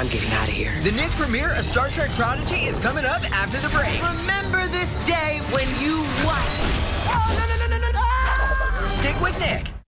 I'm getting out of here. The Nick premiere of Star Trek Prodigy is coming up after the break. Remember this day.